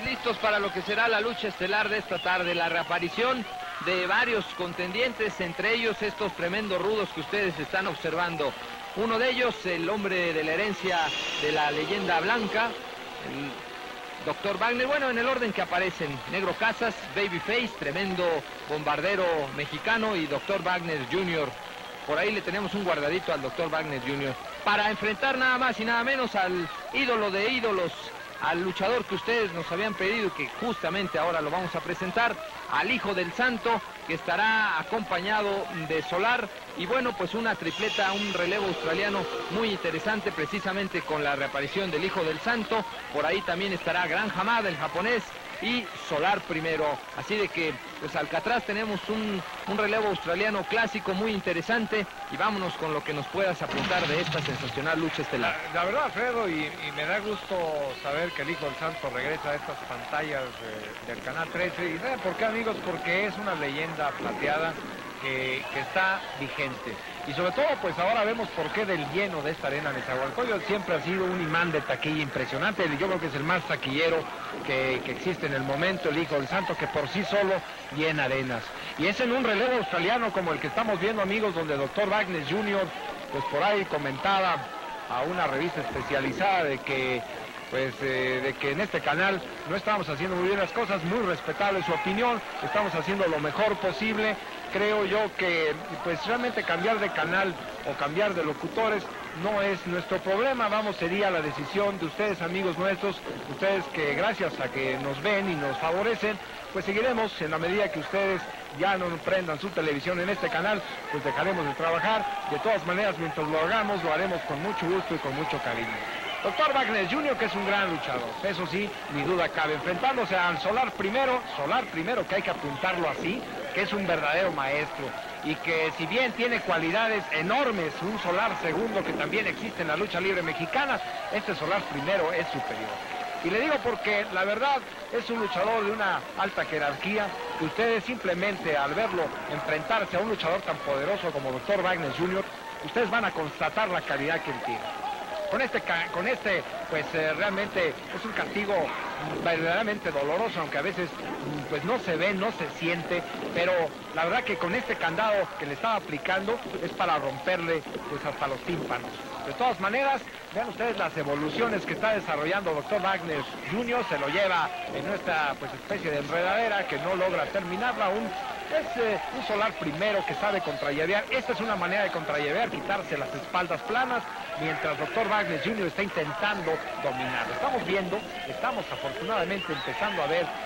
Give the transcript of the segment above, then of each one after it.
listos para lo que será la lucha estelar de esta tarde, la reaparición de varios contendientes, entre ellos estos tremendos rudos que ustedes están observando. Uno de ellos, el hombre de la herencia de la leyenda blanca, el Dr. Wagner, bueno, en el orden que aparecen: Negro Casas, Babyface, tremendo bombardero mexicano, y Dr. Wagner Jr. Por ahí le tenemos un guardadito al Dr. Wagner Jr. para enfrentar nada más y nada menos al ídolo de ídolos, al luchador que ustedes nos habían pedido, que justamente ahora lo vamos a presentar, al Hijo del Santo, que estará acompañado de Solar, y bueno, pues una tripleta, un relevo australiano muy interesante, precisamente con la reaparición del Hijo del Santo. Por ahí también estará Gran Hamada, el japonés, y Solar primero. Así de que, pues Alcatraz, tenemos un relevo australiano clásico muy interesante, y vámonos con lo que nos puedas apuntar de esta sensacional lucha estelar. La verdad, Alfredo, y me da gusto saber que el Hijo del Santo regresa a estas pantallas del Canal 13. ¿Y saben por qué, amigos? Porque es una leyenda plateada que está vigente. Y sobre todo, pues ahora vemos por qué del lleno de esta arena de Nezahualcóyotl. Siempre ha sido un imán de taquilla impresionante. Yo creo que es el más taquillero que existe en el momento, el Hijo del Santo, que por sí solo llena arenas. Y es en un relevo australiano como el que estamos viendo, amigos, donde Dr. Wagner Jr., pues por ahí comentaba a una revista especializada de que en este canal no estamos haciendo muy bien las cosas. Muy respetable su opinión, estamos haciendo lo mejor posible. Creo yo que pues realmente cambiar de canal o cambiar de locutores no es nuestro problema. Sería la decisión de ustedes, amigos nuestros, ustedes que gracias a que nos ven y nos favorecen, pues seguiremos en la medida que ustedes ya no prendan su televisión en este canal, pues dejaremos de trabajar. De todas maneras, mientras lo hagamos, lo haremos con mucho gusto y con mucho cariño. Dr. Wagner Jr., que es un gran luchador, eso sí, ni duda cabe, enfrentándose al Solar primero, que hay que apuntarlo así, que es un verdadero maestro, y que si bien tiene cualidades enormes, un Solar segundo que también existe en la lucha libre mexicana, este Solar primero es superior. Y le digo porque la verdad es un luchador de una alta jerarquía, que ustedes simplemente al verlo enfrentarse a un luchador tan poderoso como Dr. Wagner Jr., ustedes van a constatar la calidad que él tiene. Con este, pues realmente es un castigo verdaderamente doloroso, aunque a veces pues no se ve, no se siente, pero la verdad que con este candado que le estaba aplicando es para romperle pues hasta los tímpanos. De todas maneras, vean ustedes las evoluciones que está desarrollando Dr. Wagner Jr., se lo lleva en nuestra pues especie de enredadera que no logra terminarla aún. Es un Solar primero que sabe contrallavear. Esta es una manera de contrallavear, quitarse las espaldas planas, mientras Dr. Wagner Jr. está intentando dominar. Estamos afortunadamente empezando a ver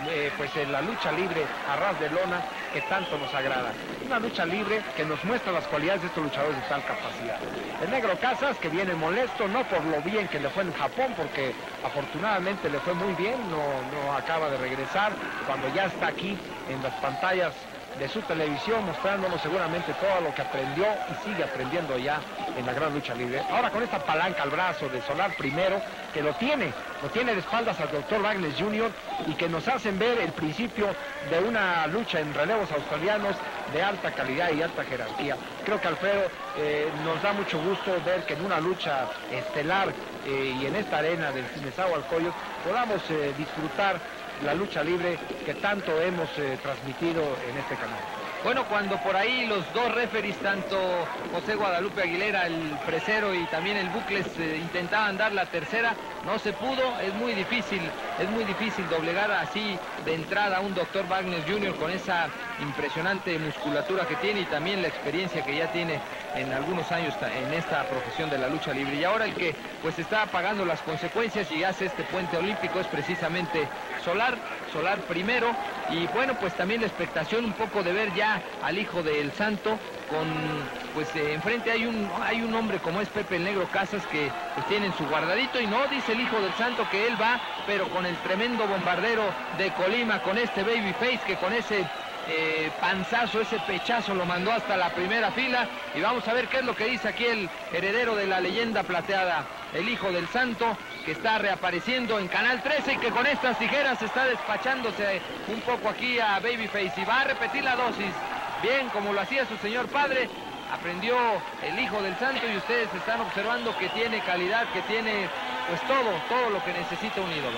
la lucha libre a ras de lona que tanto nos agrada. Una lucha libre que nos muestra las cualidades de estos luchadores de tal capacidad. El Negro Casas, que viene molesto, no por lo bien que le fue en Japón, porque afortunadamente le fue muy bien, no acaba de regresar, cuando ya está aquí en las pantallas de su televisión, mostrándonos seguramente todo lo que aprendió y sigue aprendiendo ya en la gran lucha libre. Ahora con esta palanca al brazo de Solar primero, que lo tiene de espaldas al Dr. Wagner Jr., y que nos hacen ver el principio de una lucha en relevos australianos de alta calidad y alta jerarquía. Creo que, Alfredo, nos da mucho gusto ver que en una lucha estelar y en esta arena del Nezahualcóyotl podamos disfrutar la lucha libre que tanto hemos transmitido en este canal. Bueno, cuando por ahí los dos referees, tanto José Guadalupe Aguilera, el Fresero, y también el Bucles, intentaban dar la tercera, no se pudo. Es muy difícil doblegar así de entrada a un Dr. Wagner Jr. con esa impresionante musculatura que tiene y también la experiencia que ya tiene en algunos años en esta profesión de la lucha libre. Y ahora el que pues está pagando las consecuencias y hace este puente olímpico es precisamente Solar primero. Y bueno, pues también la expectación un poco de ver ya al Hijo del Santo con, pues enfrente hay un hombre como es Pepe el Negro Casas, que pues tienen su guardadito, y no dice el Hijo del Santo que él va, pero con el tremendo bombardero de Colima, con este Babyface, que con ese panzazo, ese pechazo lo mandó hasta la primera fila. Y vamos a ver qué es lo que dice aquí el heredero de la leyenda plateada, el Hijo del Santo, que está reapareciendo en Canal 13 y que con estas tijeras está despachándose un poco aquí a Babyface, y va a repetir la dosis, bien como lo hacía su señor padre. Aprendió el Hijo del Santo, y ustedes están observando que tiene calidad, que tiene pues todo lo que necesita un ídolo.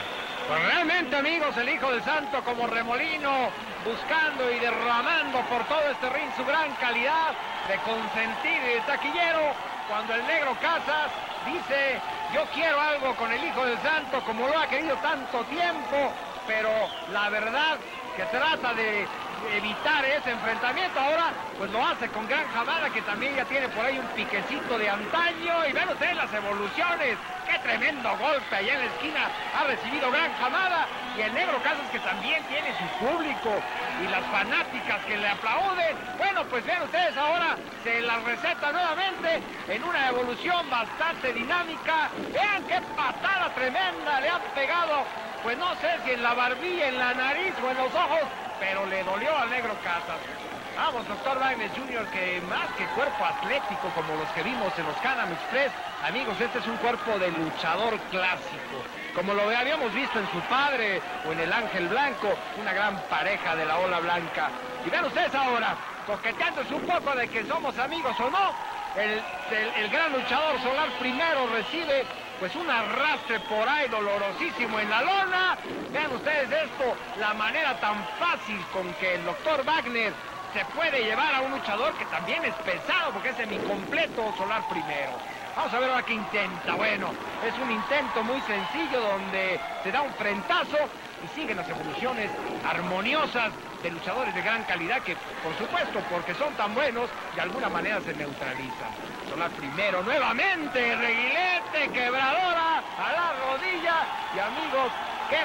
Pues realmente, amigos, el Hijo del Santo como remolino, buscando y derramando por todo este ring su gran calidad de consentido y de taquillero, cuando el Negro Casas dice, yo quiero algo con el Hijo del Santo como lo ha querido tanto tiempo, pero la verdad que trata de evitar ese enfrentamiento. Ahora pues lo hace con Gran Hamada, que también ya tiene por ahí un piquecito de antaño, y ven ustedes las evoluciones. Qué tremendo golpe allá en la esquina ha recibido Gran Hamada, y el Negro Casas, que también tiene su público y las fanáticas que le aplauden. Bueno, pues ven ustedes, ahora se las receta nuevamente en una evolución bastante dinámica. Vean qué patada tremenda le han pegado, pues no sé si en la barbilla, en la nariz o en los ojos, pero le dolió al Negro Casas. Vamos, Dr. Wagner Jr., que más que cuerpo atlético como los que vimos en los Can-Am Express, amigos, este es un cuerpo de luchador clásico, como lo habíamos visto en su padre o en el Ángel Blanco, una gran pareja de la ola blanca. Y ven ustedes ahora, coqueteándose un poco de que somos amigos o no, el gran luchador Solar primero recibe pues un arrastre por ahí dolorosísimo en la lona. Vean ustedes esto, la manera tan fácil con que el Dr. Wagner se puede llevar a un luchador que también es pesado, porque es semicompleto Solar primero. Vamos a ver ahora qué intenta. Bueno, es un intento muy sencillo donde se da un frentazo y siguen las evoluciones armoniosas de luchadores de gran calidad que, por supuesto, porque son tan buenos, de alguna manera se neutralizan. Solar primero, nuevamente, reguilete, quebradora a la rodilla, y amigos, qué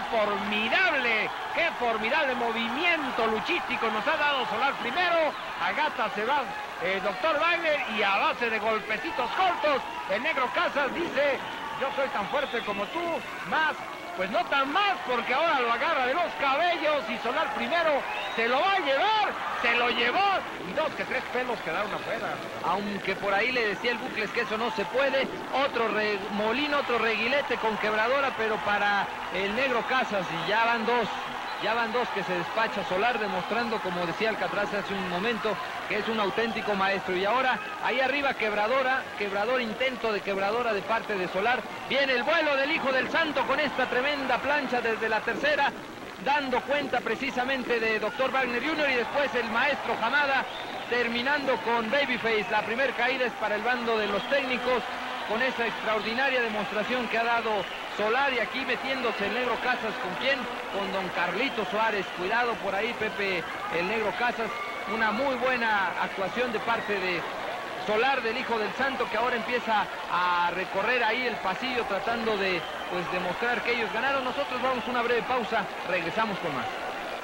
formidable movimiento luchístico nos ha dado Solar primero. Agata se va Dr. Wagner, y a base de golpecitos cortos, el Negro Casas dice, yo soy tan fuerte como tú, más, pues no tan más, porque ahora lo agarra de los cabellos, y Solar primero se lo va a llevar, se lo llevó, y 2 que 3 pelos quedaron afuera. Aunque por ahí le decía el Bucles que eso no se puede, otro remolino, otro reguilete con quebradora, pero para el Negro Casas, y ya van dos que se despacha Solar, demostrando, como decía Alcatraz hace un momento, que es un auténtico maestro. Y ahora, ahí arriba, intento de quebradora de parte de Solar. Viene el vuelo del Hijo del Santo con esta tremenda plancha desde la tercera, dando cuenta precisamente de Dr. Wagner Jr. y después el maestro Hamada, terminando con Babyface. La primera caída es para el bando de los técnicos, con esa extraordinaria demostración que ha dado Solar, y aquí metiéndose el Negro Casas, ¿con quién? Con don Carlito Suárez. Cuidado por ahí, Pepe, el Negro Casas. Una muy buena actuación de parte de Solar, del Hijo del Santo, que ahora empieza a recorrer ahí el pasillo tratando de pues demostrar que ellos ganaron. Nosotros vamos a una breve pausa, regresamos con más.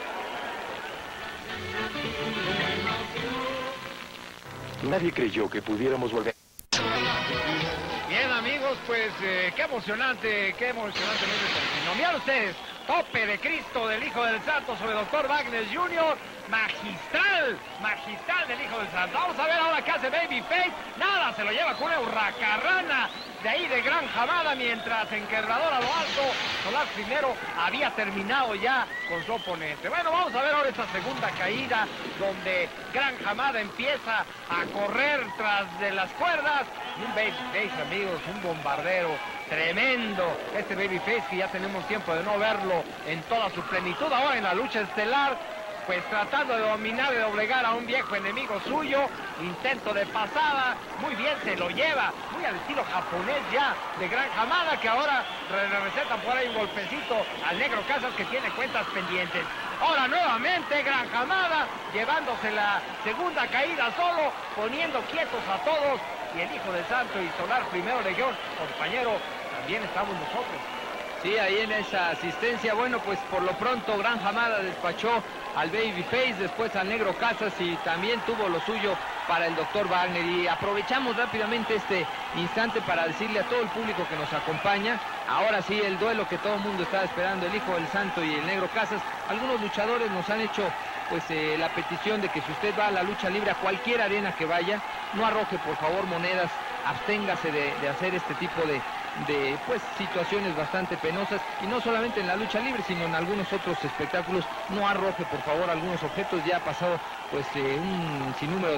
Nadie creyó que pudiéramos volver. Bien, amigos, pues qué emocionante no, miren ustedes, tope de Cristo del Hijo del Santo sobre Dr. Wagner Jr., magistral del Hijo del Santo. Vamos a ver ahora qué hace Babyface. Nada, se lo lleva con una hurracarrana de ahí de Gran Hamada, mientras en quebradora a lo alto Solar primero había terminado ya con su oponente. Bueno, vamos a ver ahora esta segunda caída, donde Gran Hamada empieza a correr tras de las cuerdas, y un Babyface, amigos, un bombardero tremendo, este Babyface que ya tenemos tiempo de no verlo en toda su plenitud ahora en la lucha estelar, pues tratando de dominar y doblegar a un viejo enemigo suyo. Intento de pasada, muy bien, se lo lleva, muy al estilo japonés ya de Gran Hamada, que ahora le recetan por ahí un golpecito al Negro Casas, que tiene cuentas pendientes. Ahora nuevamente Gran Hamada llevándose la segunda caída solo, poniendo quietos a todos, y el Hijo del Santo y Solar primero le dio, compañero, también estamos nosotros. Sí, ahí en esa asistencia. Bueno, pues por lo pronto Gran Hamada despachó al Babyface, después al Negro Casas, y también tuvo lo suyo para el Dr. Wagner. Y aprovechamos rápidamente este instante para decirle a todo el público que nos acompaña, ahora sí el duelo que todo el mundo estaba esperando, el Hijo del Santo y el Negro Casas. Algunos luchadores nos han hecho pues la petición de que si usted va a la lucha libre, a cualquier arena que vaya, no arroje por favor monedas, absténgase de hacer este tipo de pues situaciones bastante penosas, y no solamente en la lucha libre, sino en algunos otros espectáculos. No arroje por favor algunos objetos. Ya ha pasado pues un sinnúmero de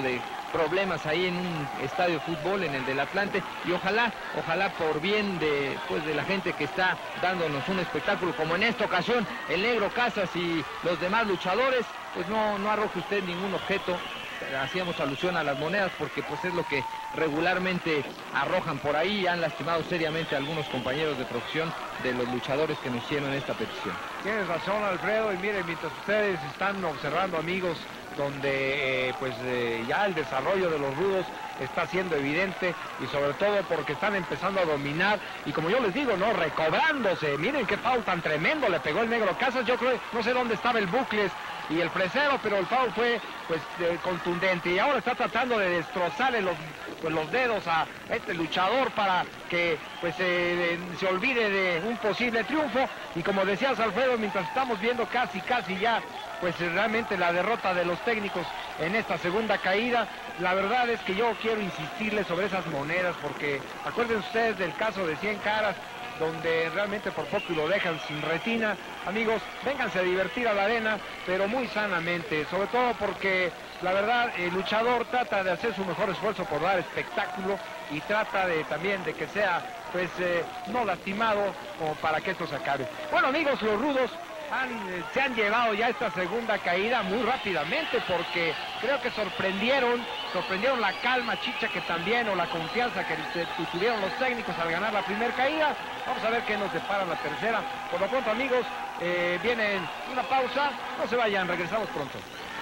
problemas ahí en un estadio de fútbol, en el del Atlante, y ojalá por bien de la gente que está dándonos un espectáculo, como en esta ocasión el Negro Casas y los demás luchadores, pues no arroje usted ningún objeto. Hacíamos alusión a las monedas porque pues es lo que regularmente arrojan por ahí, y han lastimado seriamente a algunos compañeros de profesión de los luchadores que nos hicieron esta petición. Tienes razón, Alfredo, y miren, mientras ustedes están observando, amigos, donde ya el desarrollo de los rudos está siendo evidente, y sobre todo porque están empezando a dominar, y como yo les digo, no, recobrándose. Miren qué foul tan tremendo le pegó el Negro Casas. Yo creo, no sé dónde estaba el Bucles y el Fresero, pero el foul fue contundente, y ahora está tratando de destrozarle los dedos a este luchador para que se olvide de un posible triunfo. Y como decías, Alfredo, mientras estamos viendo casi ya realmente la derrota de los técnicos en esta segunda caída, la verdad es que yo quiero insistirles sobre esas monedas, porque acuérdense ustedes del caso de 100 Caras, donde realmente por poco lo dejan sin retina. Amigos, vénganse a divertir a la arena, pero muy sanamente, sobre todo porque la verdad el luchador trata de hacer su mejor esfuerzo por dar espectáculo, y trata también de que sea no lastimado, como para que esto se acabe. Bueno, amigos, los rudos se han llevado ya esta segunda caída muy rápidamente, porque creo que sorprendieron la calma chicha que también, o la confianza que tuvieron los técnicos al ganar la primera caída. Vamos a ver qué nos depara la tercera. Por lo pronto, amigos, viene una pausa, no se vayan, regresamos pronto.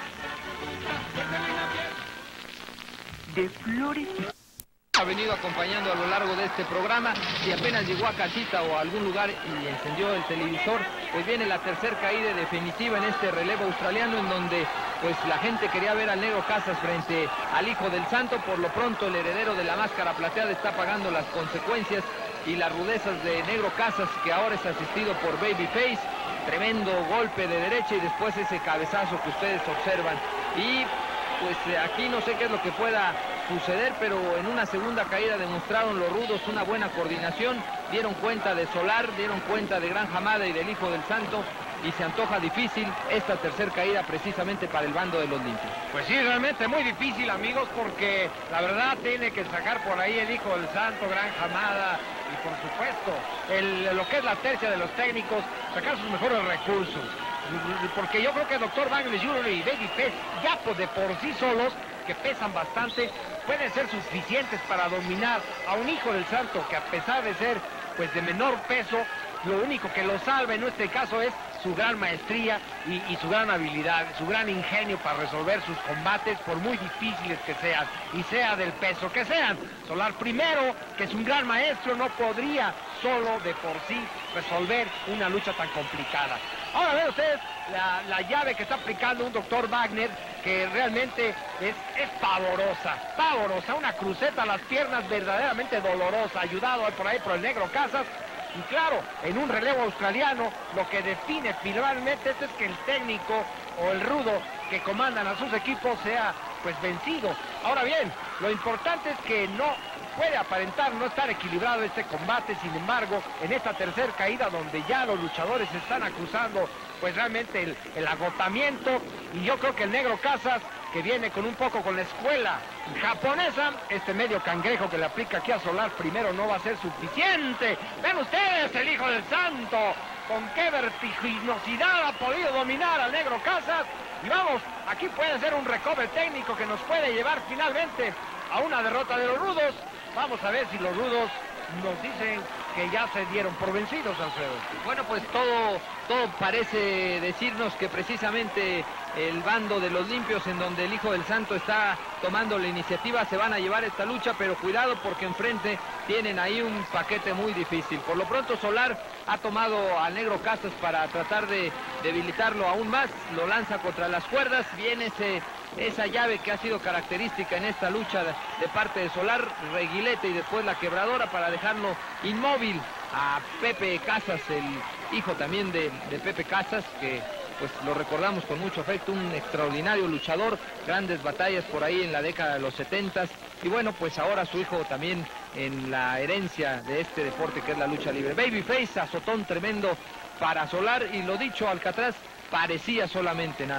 De Flores ha venido acompañando a lo largo de este programa, y apenas llegó a casita o a algún lugar y encendió el televisor, pues viene la tercera caída definitiva en este relevo australiano, en donde pues la gente quería ver al Negro Casas frente al Hijo del Santo. Por lo pronto el heredero de la máscara plateada está pagando las consecuencias y las rudezas de Negro Casas, que ahora es asistido por Babyface. Tremendo golpe de derecha y después ese cabezazo que ustedes observan. Y pues aquí no sé qué es lo que pueda suceder, pero en una segunda caída demostraron los rudos una buena coordinación, dieron cuenta de Solar, dieron cuenta de Gran Hamada y del Hijo del Santo, y se antoja difícil esta tercera caída precisamente para el bando de los limpios. Pues sí, realmente muy difícil, amigos, porque la verdad tiene que sacar por ahí el Hijo del Santo, Gran Hamada, y por supuesto lo que es la tercia de los técnicos, sacar sus mejores recursos, porque yo creo que el Dr. Wagner Jr. y Babyface ya de por sí solos, que pesan bastante, pueden ser suficientes para dominar a un Hijo del Santo que, a pesar de ser de menor peso, lo único que lo salva en este caso es su gran maestría y su gran habilidad, su gran ingenio para resolver sus combates, por muy difíciles que sean, y sea del peso que sean. Solar primero, que es un gran maestro, no podría solo de por sí resolver una lucha tan complicada. Ahora ven ustedes la llave que está aplicando un Dr. Wagner, que realmente es pavorosa, una cruceta a las piernas verdaderamente dolorosa, ayudado por ahí por el Negro Casas. Y claro, en un relevo australiano, lo que define finalmente es que el técnico o el rudo que comandan a sus equipos sea vencido. Ahora bien, lo importante es que no puede aparentar no estar equilibrado este combate. Sin embargo, en esta tercera caída, donde ya los luchadores están acusando realmente el agotamiento, y yo creo que el Negro Casas, que viene con la escuela japonesa, este medio cangrejo que le aplica aquí a Solar primero, no va a ser suficiente. Ven ustedes el Hijo del Santo, con qué vertiginosidad ha podido dominar al Negro Casas. Y vamos, aquí puede ser un recobre técnico que nos puede llevar finalmente a una derrota de los rudos. Vamos a ver si los rudos nos dicen que ya se dieron por vencidos, Alfredo. Bueno, pues todo parece decirnos que precisamente el bando de los limpios, en donde el Hijo del Santo está tomando la iniciativa, se van a llevar esta lucha, pero cuidado porque enfrente tienen ahí un paquete muy difícil. Por lo pronto Solar ha tomado al Negro Casas para tratar de debilitarlo aún más, lo lanza contra las cuerdas, viene esa llave que ha sido característica en esta lucha de parte de Solar, reguilete y después la quebradora para dejarlo inmóvil a Pepe Casas, el hijo también de Pepe Casas, que pues lo recordamos con mucho afecto, un extraordinario luchador, grandes batallas por ahí en la década de los 70s, y bueno, pues ahora su hijo también en la herencia de este deporte que es la lucha libre. Babyface, azotón tremendo para Solar, y lo dicho, Alcatraz parecía solamente nada más.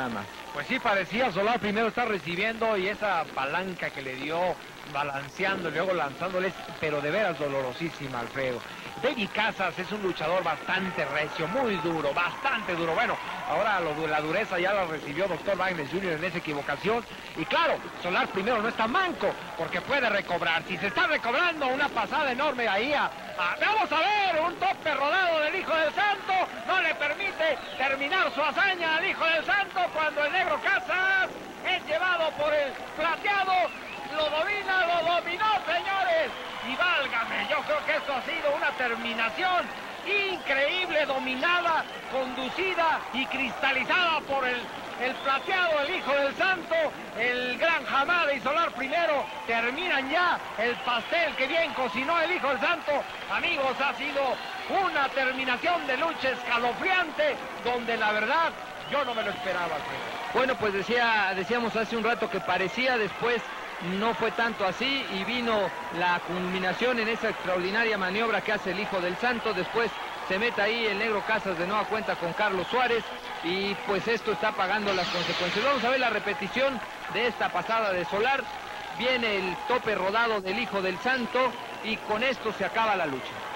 Pues sí, parecía Solar primero está recibiendo y esa palanca que le dio balanceando y luego lanzándoles, pero de veras dolorosísima, Alfredo. Davy Casas es un luchador bastante recio, muy duro, bastante duro. Bueno, ahora la dureza ya la recibió Dr. Wagner Jr. en esa equivocación. Y claro, Solar primero no está manco, porque puede recobrar. Si se está recobrando, una pasada enorme ahí vamos a ver, un tope rodado del Hijo del Santo. No le permite terminar su hazaña al Hijo del Santo cuando el Negro Casas es llevado por el Plateado. Lo domina, lo dominó, señores. Y válgame, yo creo que esto ha sido una terminación increíble, dominada, conducida y cristalizada por el Plateado, el Hijo del Santo, el Gran Hamada y Solar primero. Terminan ya el pastel que bien cocinó el Hijo del Santo. Amigos, ha sido una terminación de lucha escalofriante, donde la verdad yo no me lo esperaba, Alfredo. Bueno, pues decíamos hace un rato que parecía, después no fue tanto así y vino la culminación en esa extraordinaria maniobra que hace el Hijo del Santo. Después se mete ahí el Negro Casas de nueva cuenta con Carlos Suárez y pues esto está pagando las consecuencias. Vamos a ver la repetición de esta pasada de Solar. Viene el tope rodado del Hijo del Santo y con esto se acaba la lucha.